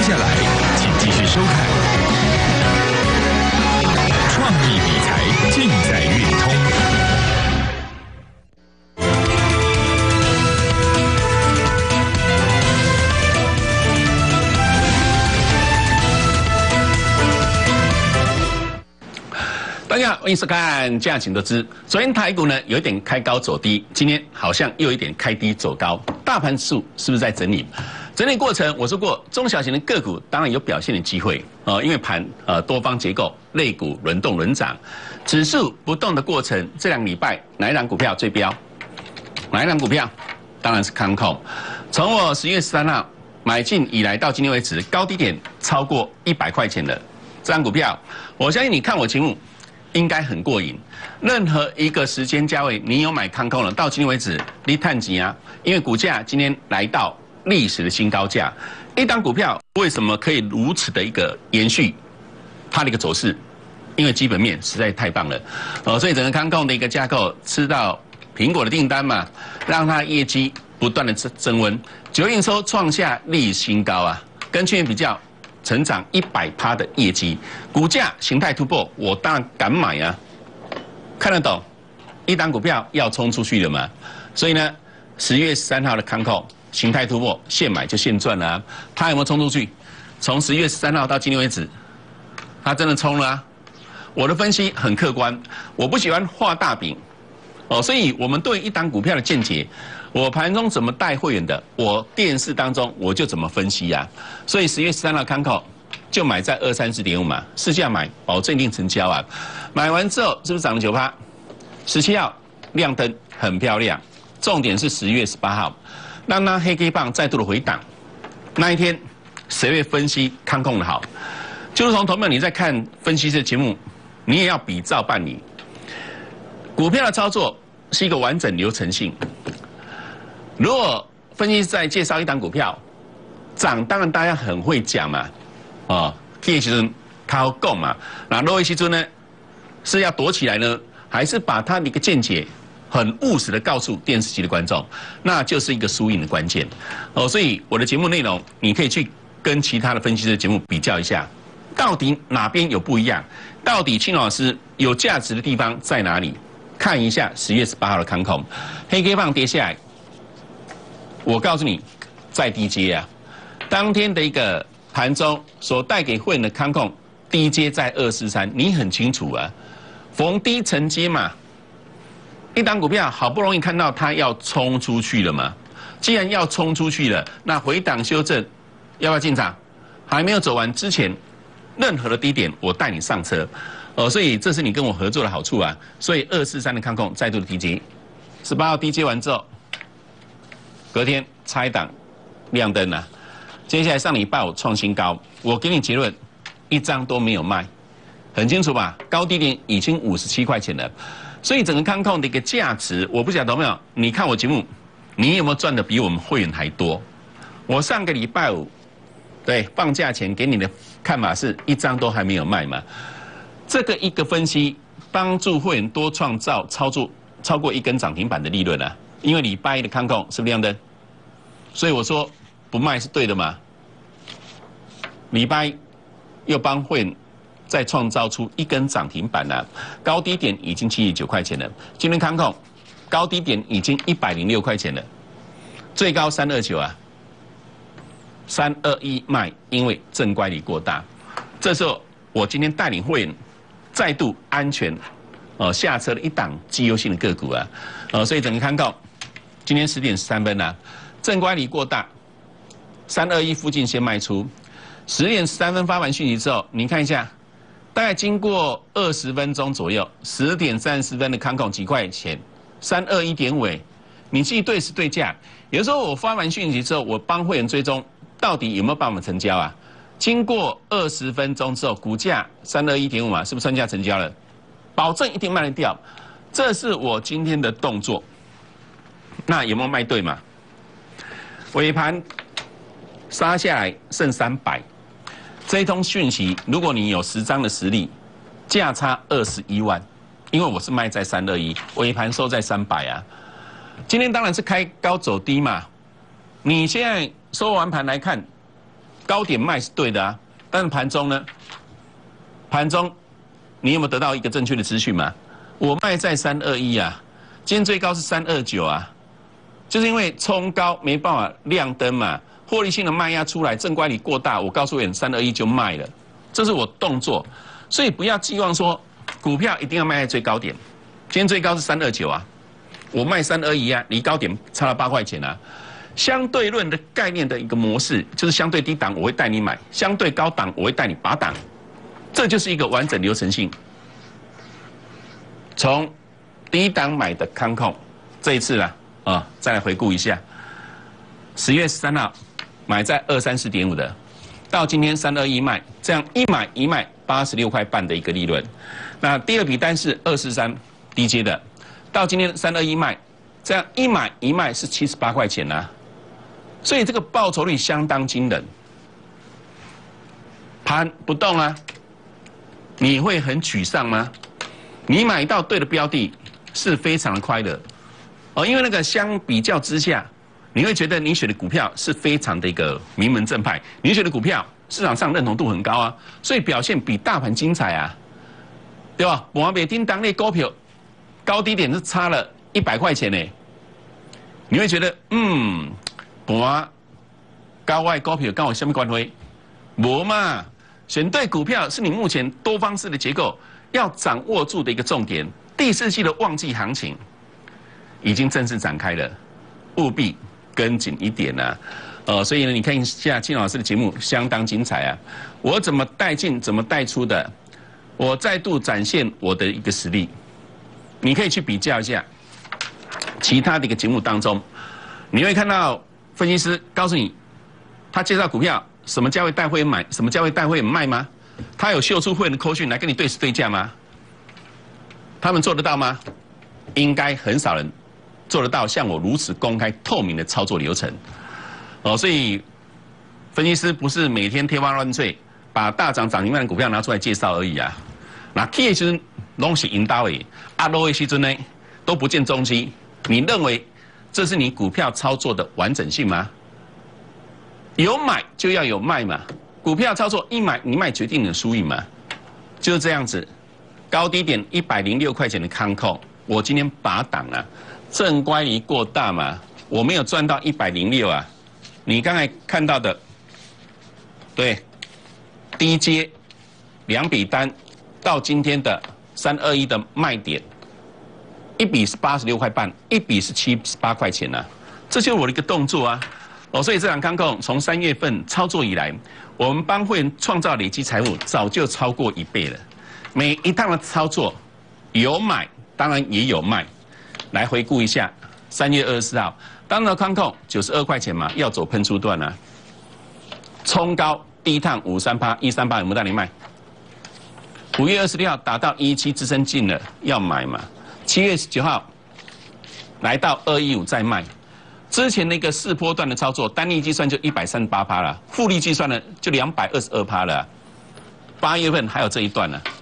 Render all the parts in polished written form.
下来，请继续收看创意理财，尽在运通。大家好，欢迎收看价钱投资。昨天台股呢有一点开高走低，今天好像又有一点开低走高，大盘指数是不是在整理？整理过程我说过，中小型的个股当然有表现的机会因为盘多方结构，类股轮动轮涨，指数不动的过程，这2个礼拜哪一档股票最飙？哪一档股票？当然是康控。从我10月13号买进以来到今天为止，高低点超过100块钱的这档股票，我相信你看我节目应该很过瘾。任何一个时间价位，你有买康控了，到今天为止你探几啊？因为股价今天来到历史的新高价，一档股票为什么可以如此的一个延续它的一个走势？因为基本面实在太棒了所以整个康控的一个架构吃到苹果的订单嘛，让它业绩不断的增温，9月营收创下历史新高啊，跟去年比较成长100%的业绩，股价形态突破，我当然敢买啊！看得懂，一档股票要冲出去了嘛？所以呢，10月13号的康控形态突破，现买就现赚了啊！它有没有冲出去？从10月13号到今天为止，它真的冲了啊！我的分析很客观，我不喜欢画大饼所以我们对一档股票的见解，我盘中怎么带会员的，我电视当中我就怎么分析啊。所以10月13号康控就买在234.5嘛，市价买，保证一定成交啊。买完之后是不是涨了9%？17号亮灯很漂亮，重点是10月18号，让它黑 K 棒再度的回档。那一天谁会分析康控的好？就如同同学们你在看分析师节目，你也要比照办理。股票的操作是一个完整流程性。如果分析师在介绍一档股票涨，当然大家很会讲嘛，跌的时候他要讲嘛，那落的时候呢是要躲起来呢，还是把他的一个见解很务实的告诉电视机的观众，那就是一个输赢的关键所以我的节目内容你可以去跟其他的分析师的节目比较一下，到底哪边有不一样，到底青老师有价值的地方在哪里？看一下10月18号的康控，黑 K 棒跌下来，我告诉你，在低阶啊，当天的一个盘中所带给会员的康控低阶在243，你很清楚啊，逢低承接嘛。一档股票好不容易看到它要冲出去了嘛，既然要冲出去了，那回档修正要不要进场？还没有走完之前，任何的低点我带你上车。所以这是你跟我合作的好处啊！所以243的康控再度的低接，18号低接完之后，隔天差一档亮灯了。接下来上礼拜五创新高，我给你结论，一张都没有卖，很清楚吧？高低点已经57块钱了，所以整个康控的一个价值，我不晓得有没有？你看我节目，你有没有赚的比我们会员还多？我上个礼拜五，对放假前给你的看法是一张都还没有卖嘛？这个一个分析帮助会员多创造超过1根涨停板的利润啊！因为礼拜一的康控是不是亮灯？所以我说不卖是对的嘛。礼拜一又帮会员再创造出1根涨停板了高低点已经79块钱了。今天康控高低点已经106块钱了，最高329啊，321卖，因为正乖离过大。这时候我今天带领会员再度安全下车了一档绩优性的个股啊，所以整个康控今天10点13分啊，正乖离过大，321附近先卖出。10点13分发完讯息之后，你看一下，大概经过20分钟左右，10点30分的康控几块钱，321.5，你自己对时对价。有时候我发完讯息之后，我帮会员追踪到底有没有帮我们成交啊？经过20分钟之后，股价321.5嘛，是不是算价成交了？保证一定卖得掉。这是我今天的动作。那有没有卖对嘛？尾盘杀下来剩300，这一通讯息，如果你有10张的实力，价差21万，因为我是卖在321，尾盘收在300啊。今天当然是开高走低嘛。你现在收完盘来看。 高点卖是对的啊，但是盘中呢？盘中你有没有得到一个正确的资讯嘛？我卖在321啊，今天最高是329啊，就是因为冲高没办法亮灯嘛，获利性的卖压出来，正乖离过大，我告诉你321就卖了，这是我动作，所以不要寄望说股票一定要卖在最高点，今天最高是329啊，我卖321啊，离高点差了8块钱啊。相对论的概念的一个模式，就是相对低档我会带你买，相对高档我会带你拔档，这就是一个完整流程性。从低档买的康控，这一次啦，再来回顾一下，10月13号买在234.5的，到今天321卖，这样一买一卖86块半的一个利润。那第二笔单是243低阶的，到今天321卖，这样一买一卖是78块钱啊。所以这个报酬率相当惊人，盘不动啊，你会很沮丧吗？你买到对的标的是非常的快乐哦，因为那个相比较之下，你会觉得你选的股票是非常的一个名门正派，你选的股票市场上认同度很高啊，所以表现比大盘精彩啊，对吧？我每天当那股票高低点是差了100块钱呢，你会觉得盘高外股票跟我什么关系？无嘛，选对股票是你目前多方式的结构要掌握住的一个重点。第四季的旺季行情已经正式展开了，务必跟紧一点啊！所以呢，你看一下金老师的节目相当精彩啊！我怎么带进，怎么带出的，我再度展现我的一个实力。你可以去比较一下其他的一个节目当中，你会看到。分析师告诉你，他介绍股票什么价位带会员买，什么价位带会员卖吗？他有秀出会员的扣讯来跟你对时对价吗？他们做得到吗？应该很少人做得到像我如此公开透明的操作流程。所以分析师不是每天天花乱坠，把大涨涨停板的股票拿出来介绍而已啊。那 K 的时候拢是引导的，落的时阵呢都不见踪迹。你认为？这是你股票操作的完整性吗？有买就要有卖嘛，股票操作一买一卖决定你的输赢嘛，就是这样子。高低点106块钱的康控，我今天拔档啊，正乖离过大嘛，我没有赚到106啊。你刚才看到的，对，低阶2笔单到今天的321的卖点。一笔是86块半，一笔是78块钱啊，这就是我的一个动作啊。所以这档康控从3月份操作以来，我们帮会员创造累积财富早就超过1倍了。每一趟的操作有买，当然也有卖。来回顾一下，3月24号，当然康控92块钱嘛，要走喷出段啊，冲高第一趟538，138有没有带你卖？5月26号达到117支撑进了，要买嘛。7月19号来到215再卖，之前那个4波段的操作，单利计算就138%了，复利计算呢就222%了。8月份还有这一段呢，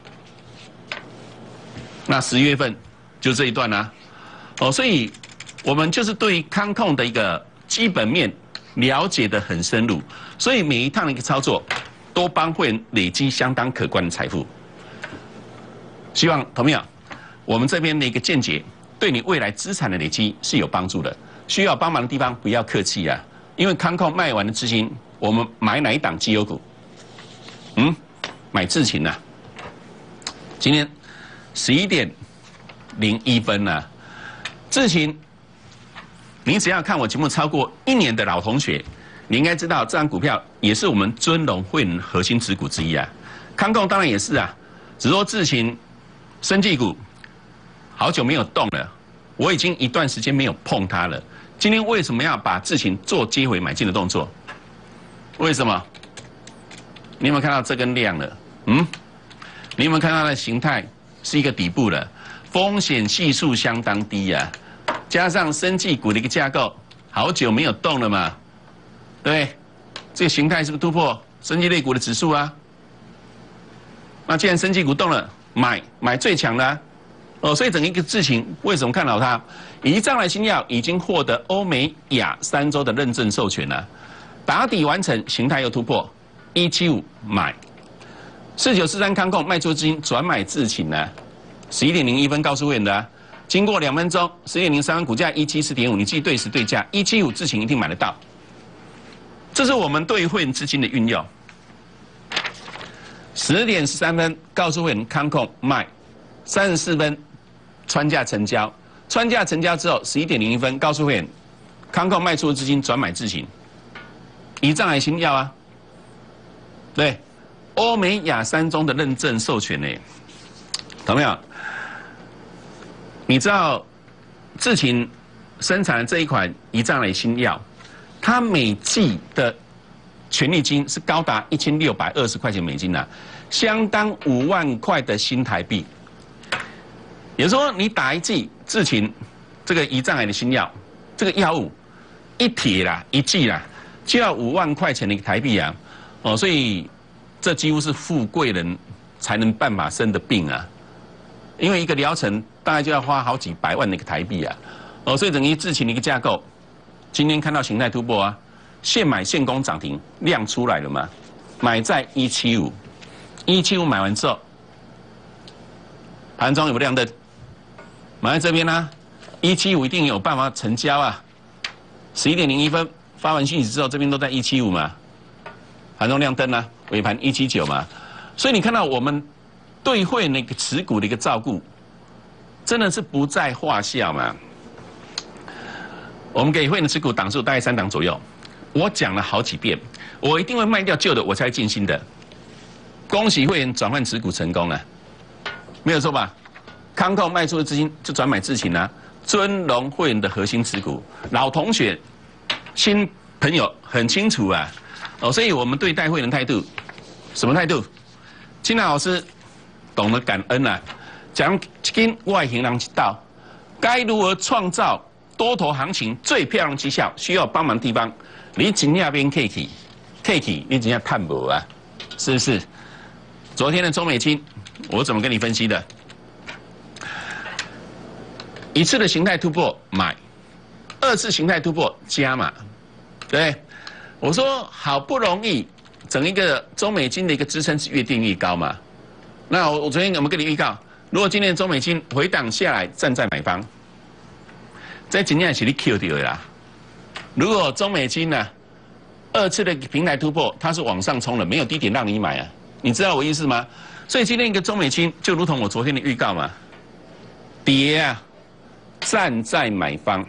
那10月份就这一段啦。所以我们就是对康控的一个基本面了解得很深入，所以每一趟的一个操作都帮会员累积相当可观的财富。希望同学们。我们这边的一个见解，对你未来资产的累积是有帮助的。需要帮忙的地方不要客气啊，因为康控卖完的资金，我们买哪一档绩优股？买智勤啊。今天11:01啊，智勤，你只要看我节目超过1年的老同学，你应该知道这张股票也是我们尊荣会员核心持股之一啊。康控当然也是啊，只说智勤、生技股。好久没有动了，我已经一段时间没有碰它了。今天为什么要把智勤做接回买进的动作？为什么？你有没有看到这根量了？你有没有看到它的形态是一个底部了？风险系数相当低啊，加上生技股的一个架构，好久没有动了嘛，对不对？这个形态是不是突破生技类股的指数啊？那既然生技股动了，买最强的啊。所以整个一个智勤为什么看好它？以障癌新药已经获得欧美亚3州的认证授权了，打底完成，形态又突破， 175买，4943康控卖出资金转买自请呢，11点01分告诉会员的、啊，经过2分钟，11点03分股价174.5，你自己对时对价，175自请一定买得到。这是我们对会员资金的运用。10点13分告诉会员康控卖，34分穿价成交，穿价成交之后，11点01分告诉会员康控卖出的资金转买自行，以障碍新药啊，对，欧美亚3中的认证授权呢，懂没有？你知道自行生产的这一款胰脏癌新药，它每剂的权利金是高达1620块钱美金啊，相当5万块的新台币。也就是说，你打一剂自行这个胰脏癌的新药，这个药物一帖啦、一剂啦，就要5万块钱的台币啊！哦，所以这几乎是富贵人才能办法生的病啊！因为一个疗程大概就要花好几百万的一个台币啊！哦，所以等于自行的一个架构，今天看到形态突破啊，现买现攻涨停量出来了嘛？买在175，175买完之后，盘中有没有亮灯？买在这边啊，175一定有办法成交啊！11点01分发完讯息之后，这边都在175嘛，盘中亮灯啊，尾盘179嘛，所以你看到我们对会那个持股的一个照顾，真的是不在话下嘛。我们给会员的持股档数大概3档左右，我讲了好几遍，我一定会卖掉旧的，我才会进新的。恭喜会员转换持股成功了，没有错吧？康控卖出的资金就转买自行啊，尊荣会员的核心持股，老同学、新朋友很清楚啊。哦，所以我们对待会员的态度，什么态度？青娜老师懂得感恩啊，讲跟外行人知道，该如何创造多头行情最漂亮绩效，需要帮忙的地方，你尽量边 K 起，你尽量探博啊，是不是？昨天的中美金，我怎么跟你分析的？一次的形态突破买，2次形态突破加码，对，我说好不容易整一个中美金的一个支撑是越垫越高嘛。那我昨天有没有跟你预告？如果今天中美金回档下来，站在买方，在今天是你 Q 掉的啦。如果中美金呢，2次的平台突破，它是往上冲了，没有低点让你买啊，你知道我意思吗？所以今天一个中美金就如同我昨天的预告嘛，跌啊，站在买方，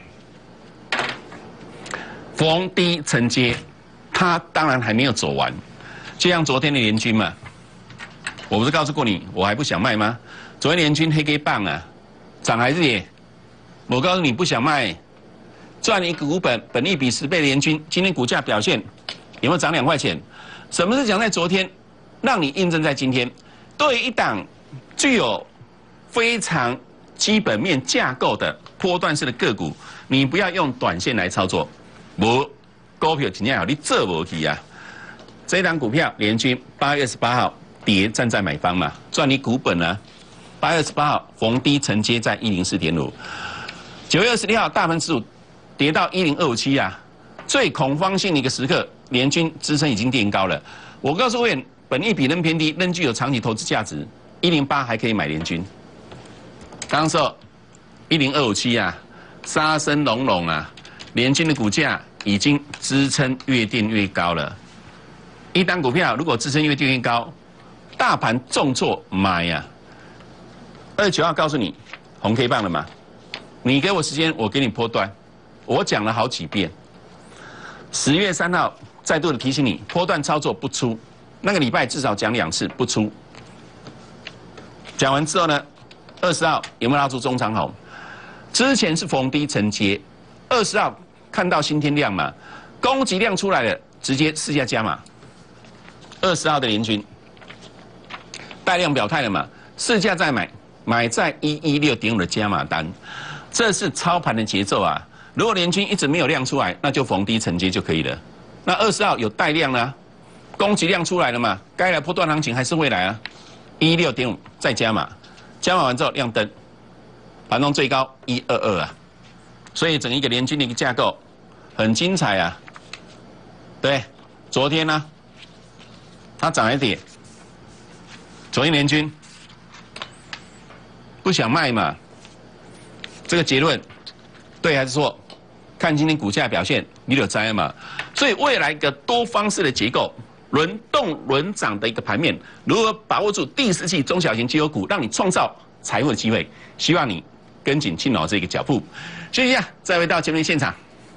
逢低承接，它当然还没有走完，就像昨天的联军嘛，我不是告诉过你，我还不想卖吗？昨天联军黑 K 棒啊，涨还是跌？我告诉你不想卖，赚一个股本益比10倍的联军，今天股价表现有没有涨2块钱？什么是讲在昨天，让你印证在今天？对于一档具有非常基本面架构的波段式的个股，你不要用短线来操作，无股票真正好你做无去啊！这一档股票联军8月28号跌站在买方嘛，赚你股本啊！8月28号逢低承接在104.5，9月26号大盘指数跌到10257啊，最恐慌性的一个时刻，联军支撑已经垫高了。我告诉会员，本益比仍偏低，仍具有长期投资价值，108还可以买联军。当时候10257啊，杀声隆隆啊，联军的股价已经支撑越垫越高了。一档股票如果支撑越垫越高，大盘重挫买呀、啊。29号告诉你红 K 棒了吗？你给我时间，我给你波段。我讲了好几遍。10月3号再度的提醒你，波段操作不出。那个礼拜至少讲2次不出。讲完之后呢，20号有没有拉出中长红？之前是逢低承接，20号看到新天量嘛，攻击量出来了，直接试价加码。20号的联军带量表态了嘛，市价再买，买在116.5的加码单，这是操盘的节奏啊。如果联军一直没有量出来，那就逢低承接就可以了。那20号有带量啊，攻击量出来了嘛，该来波段行情还是会来啊。116.5再加码，加码完之后亮灯，盘中最高122啊，所以整一个联军的一个架构很精彩啊。对，昨天呢、 它涨还跌，昨天联军不想卖嘛，这个结论对还是错？看今天股价表现，你就知道嘛。所以未来一个多方式的结构，轮动轮涨的一个盘面，如何把握住第四季中小型绩优股，让你创造财富的机会？希望你跟紧庆老这个脚步。休息一下，再回到节目现场。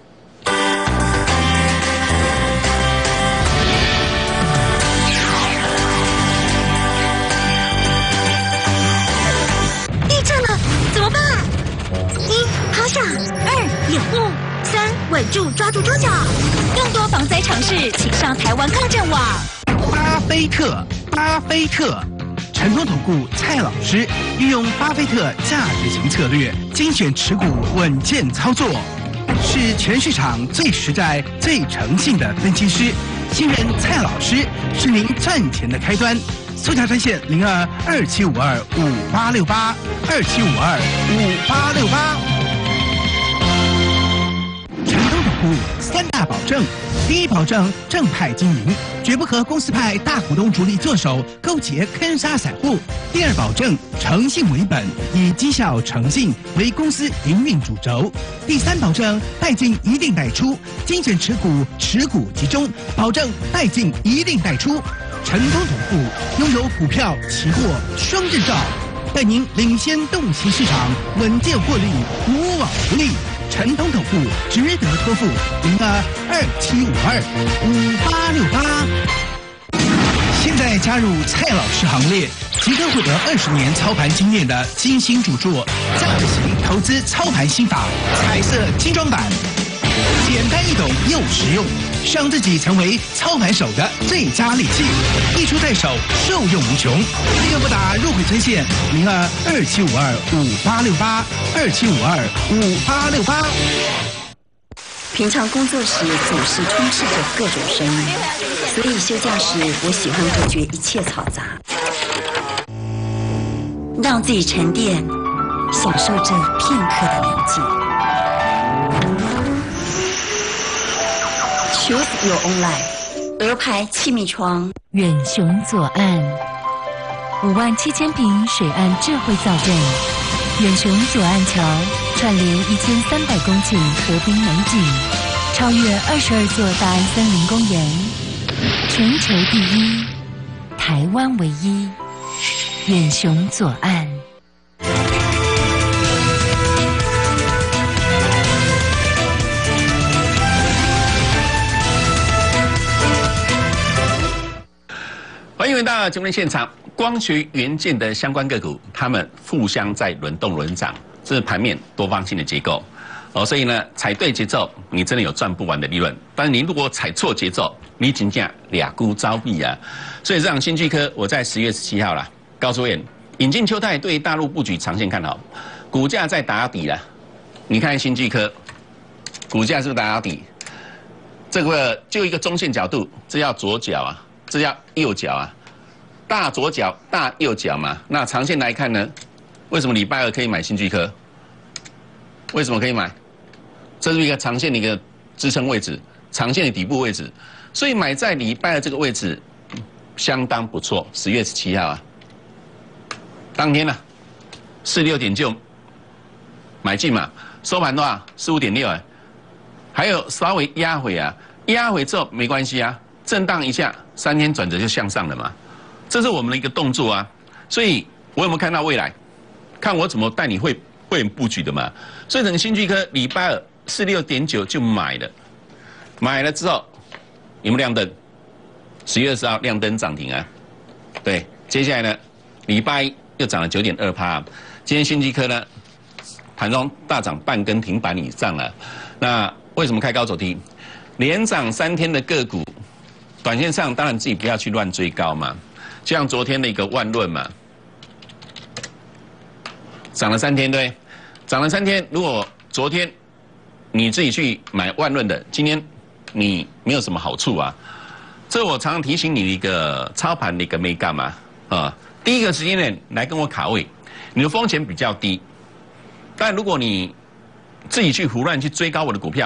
地震了，怎么办？1. 趴下，2. 掩护，3. 稳住，抓住桌角。更多防灾常识，请上台湾抗震网。 巴菲特，陈总统顾蔡老师运用巴菲特价值型策略，精选持股，稳健操作，是全市场最实在、最诚信的分析师。新人蔡老师是您赚钱的开端。速价专线02-2752-5868，2752-5868。陈总统顾3大保证：第一，保证正派经营，绝不和公司派大股东主力做手，勾结坑杀散户；第二，保证诚信为本，以绩效诚信为公司营运主轴；第三，保证带进一定带出，精选持股，持股集中，保证带进一定带出。陈总统顾拥有股票、期货双证照，带您领先洞悉市场，稳健获利，无往不利。陈总统顾值得托付，02-2752-5868。现在加入蔡老师行列，即可获得20年操盘经验的精心著作《价值型投资操盘心法》彩色精装版，简单易懂又实用，让自己成为操盘手的最佳利器，一出在手，受用无穷。立刻拨打入会专线02-2752-5868，2752-5868。 平常工作时总是充斥着各种声音，所以休假时我喜欢隔绝一切嘈杂，让自己沉淀，享受这片刻的宁静。Choose your own life。鹅牌气密窗， 远雄左岸，57000坪水岸智慧造镇，远雄左岸桥串联1300公顷河滨美景，超越22座大安森林公园，全球第一，台湾唯一，远雄左岸。 欢迎回到节目的现场。光学元件的相关个股，它们互相在轮动轮涨，这是盘面多方性的结构。所以呢，踩对节奏，你真的有赚不完的利润。但是你如果踩错节奏，你真正俩孤招毙啊！所以这场新巨科，我在10月17号啦，告诉你，引进秋泰对大陆布局长线看好，股价在打底了。你看新巨科，股价是不是打底？这个就一个中线角度，这叫左脚啊。这叫右脚啊，大左脚、大右脚嘛。那长线来看呢，为什么礼拜二可以买新巨科？为什么可以买？这是一个长线的一个支撑位置，长线的底部位置，所以买在礼拜二这个位置相当不错。10月17号啊，当天呢46点就买进嘛，收盘的话15.6哎，还有稍微压回啊，压回之后没关系啊。震荡一下，3天转折就向上了嘛，这是我们的一个动作啊。所以我有没有看到未来？看我怎么带你会员布局的嘛。所以整个新巨科礼拜二46.9就买了，买了之后有没有亮灯？10月20号亮灯涨停啊。对，接下来呢，礼拜一又涨了9.2%。今天新巨科呢，盘中大涨半根停板以上了。那为什么开高走低？连涨3天的个股。短线上当然自己不要去乱追高嘛，就像昨天的一个万润嘛，涨了3天对，涨了3天。如果昨天你自己去买万润的，今天你没有什么好处啊。这我常常提醒你一个操盘的一个美感嘛，第一个时间点来跟我卡位，你的风险比较低。但如果你自己去胡乱去追高我的股票，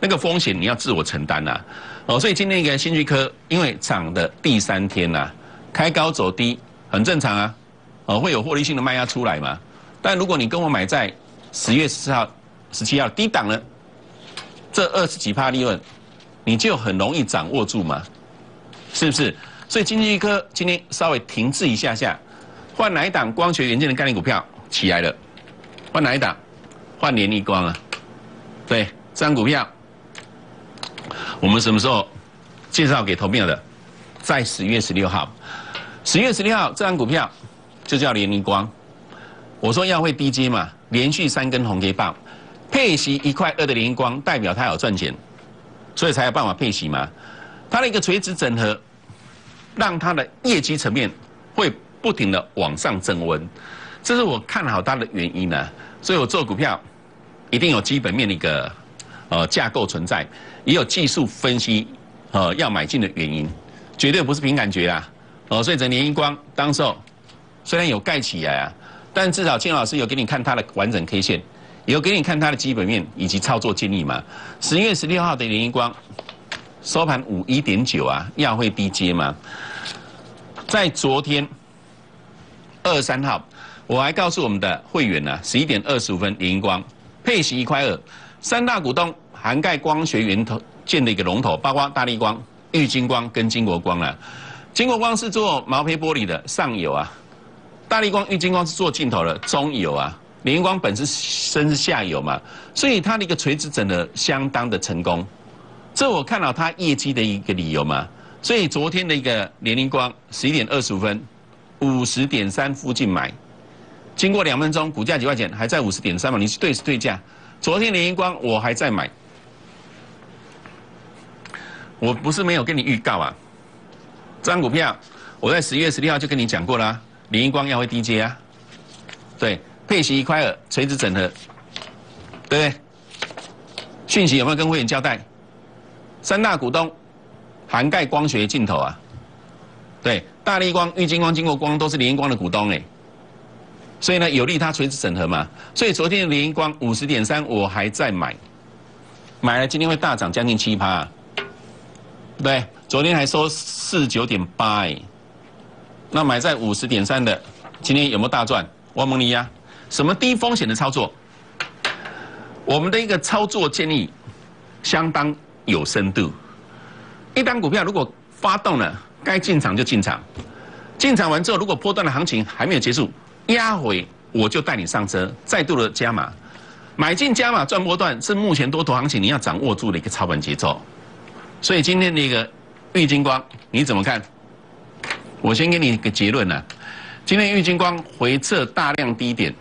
那个风险你要自我承担呐。哦，所以今天一个新巨科因为涨的第3天呐，开高走低，很正常啊。哦，会有获利性的卖压出来嘛。但如果你跟我买在10月14号、17号低档呢，这20几%利润，你就很容易掌握住嘛，是不是？所以经济科今天稍微停滞一下下，换哪一档光学元件的概念股票起来了？换哪一档？换联颐光啊。对，这张股票，我们什么时候介绍给投票的？在10月16号。10月16号这张股票就叫联颐光。我说要会低接嘛，连续3根红 K 棒，配息1.2块的联颐光，代表它有赚钱，所以才有办法配息嘛。它的一个垂直整合，让它的业绩层面会不停的往上增温，这是我看好它的原因呢。所以我做股票一定有基本面的一个架构存在，也有技术分析要买进的原因，绝对不是凭感觉啦。所以整联颐光当时候虽然有盖起来啊，但至少金老师有给你看它的完整 K 线，也有给你看它的基本面以及操作建议嘛。10月16号的联颐光收盘51.9啊，要会低接嘛。在昨天23号，我还告诉我们的会员呢，11点25分联颐光配息1.2块，3大股东涵盖光学元件的一个龙头，包括大立光、玉晶光跟金国光啦。金国光是做毛坯玻璃的上游啊，大立光、玉晶光是做镜头的中游啊，联颐光本身是下游嘛，所以它的一个垂直整合相当的成功，这我看到它业绩的一个理由嘛。所以昨天的一个联颐光11点25分50.3附近买，经过2分钟，股价几块钱，还在50.3嘛，你是对时对价。昨天联颐光我还在买，我不是没有跟你预告啊。这张股票我在10月16号就跟你讲过啦，联颐光要会低接啊，对，配息1.2块，垂直整合，对不对？讯息有没有跟会员交代？3大股东涵盖光学镜头啊，对，大立光、玉晶光、金国光都是联颐光的股东哎，所以呢有利它垂直整合嘛。所以昨天的联颐光50.3我还在买，买了今天会大涨将近7%啊，对。昨天还收49.8哎，那买在50.3的，今天有没有大赚？我问你呀，什么低风险的操作？我们的一个操作建议相当有深度。一档股票如果发动了，该进场就进场，进场完之后，如果波段的行情还没有结束，压回我就带你上车，再度的加码，买进加码赚波段，是目前多头行情你要掌握住的一个操盘节奏。所以今天的一个玉晶光你怎么看？我先给你一个结论啊，今天玉晶光回测大量低点，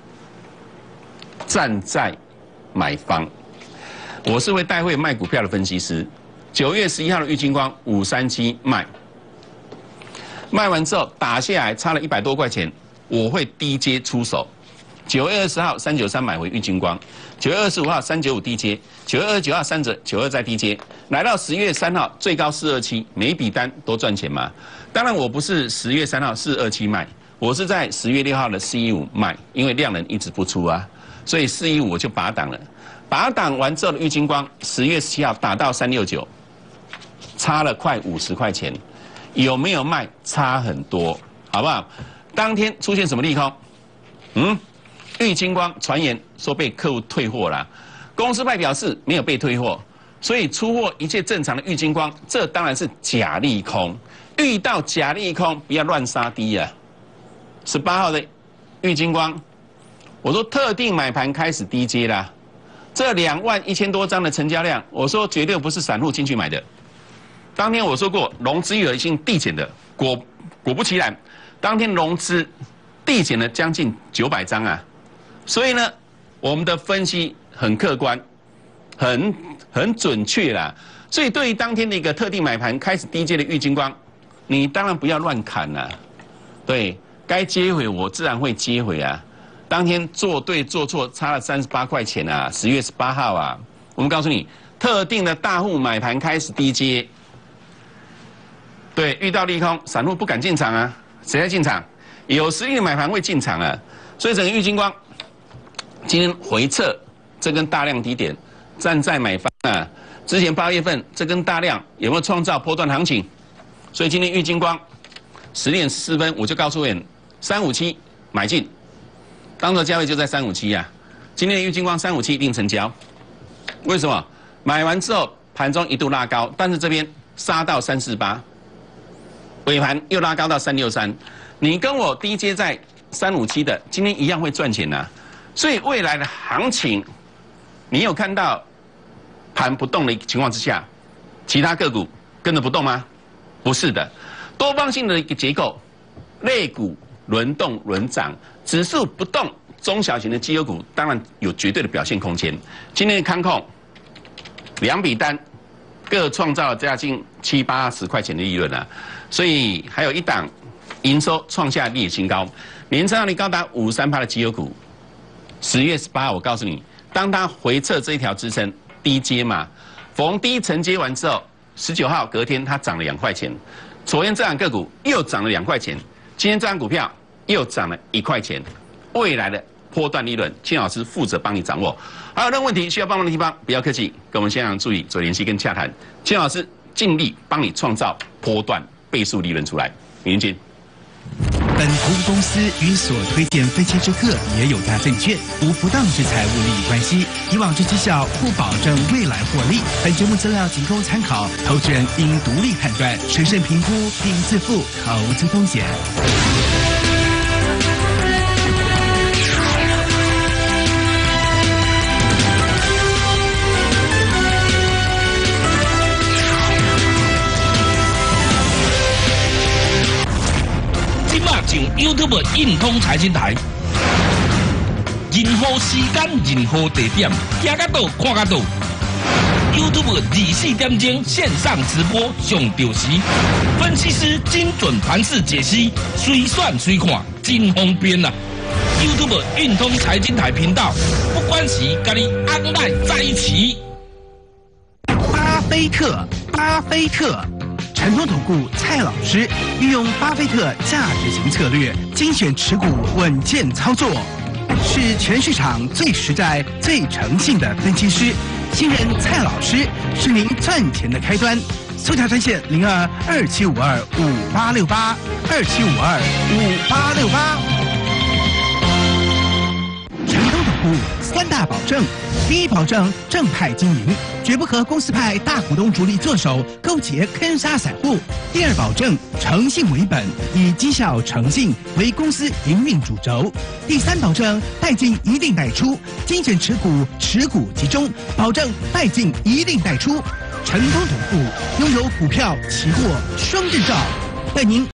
站在买方，我是会带会卖股票的分析师。9月11号的玉晶光537卖，卖完之后打下来差了100多块钱，我会低接出手。9月20号393买回玉晶光，9月25号395低接，9月29号392再低接，来到10月3号最高427，每一笔单都赚钱嘛。当然我不是10月3号427卖，我是在10月6号的415卖，因为量能一直不出啊，所以415我就拔档了。拔档完之后的玉晶光10月17号打到369，差了快50块钱，有没有卖？差很多，好不好？当天出现什么利空？玉晶光传言说被客户退货了，公司派表示没有被退货，所以出货一切正常的玉晶光，这当然是假利空。遇到假利空，不要乱杀低啊！18号的玉晶光，我说特定买盘开始低接啦，这21000多张的成交量，我说绝对不是散户进去买的。当天我说过，融资余额已经递减的，果不其然，当天融资递减了将近900张啊！所以呢，我们的分析很客观，很准确啦。所以对于当天的一个特定买盘开始低接的玉晶光，你当然不要乱砍啦。对，该接回我自然会接回啊。当天做对做错差了38块钱啊，10月18号啊，我们告诉你，特定的大户买盘开始低接，对，遇到利空，散户不敢进场啊，谁在进场？有实力的买盘会进场啊。所以整个玉晶光今天回撤这根大量低点，站在买方啊， 之前8月份这根大量有没有创造波段行情？所以今天玉晶光10点14分我就告诉你357买进，当时价位就在357呀。今天的玉晶光357一定成交，为什么？买完之后盘中一度拉高，但是这边杀到348，尾盘又拉高到363。你跟我低接在357的，今天一样会赚钱啊。所以未来的行情，你有看到盘不动的情况之下，其他个股跟着不动吗？不是的，多方性的一个结构，类股轮动轮涨，指数不动，中小型的绩优股当然有绝对的表现空间。今天的康控2笔单各创造了将近70、80块钱的利润啊，所以还有一档营收创下历史新高，年成长率高达53%的绩优股。10月18号，我告诉你，当它回撤这一条支撑低接嘛，逢低承接完之后，19号隔天它涨了2块钱，昨天这档个股又涨了2块钱，今天这档股票又涨了1块钱，未来的波段利润，金老师负责帮你掌握。还有任何问题需要帮忙的地方，不要客气，跟我们现场助理做联系跟洽谈，金老师尽力帮你创造波段倍数利润出来。明天见。 本投资公司与所推荐分期之客也有大证券无不当之财务利益关系，以往之绩效不保证未来获利。本节目资料仅供参考，投资人应独立判断、审慎评估并自负投资风险。 上 YouTube 运通财经台，任何时间、任何地点，听得到、看得到。YouTube 24点钟线上直播上到时，分析师精准盘势解析，随选随看，真方便啊 ！YouTube 运通财经台频道，不管时，跟你安赖在一起。 巴菲特，巴菲特。晨通投顾蔡老师运用巴菲特价值型策略，精选持股，稳健操作，是全市场最实在、最诚信的分析师。新人蔡老师是您赚钱的开端。搜查专线02-2752-5868，2752-5868。晨通投顾3大保证：第一，保证正派经营，绝不和公司派大股东主力做手勾结坑杀散户；第二，保证诚信为本，以绩效诚信为公司营运主轴；第三，保证带进一定带出，精选持股，持股集中，保证带进一定带出。晨通投顾拥有股票、期货双证照，带您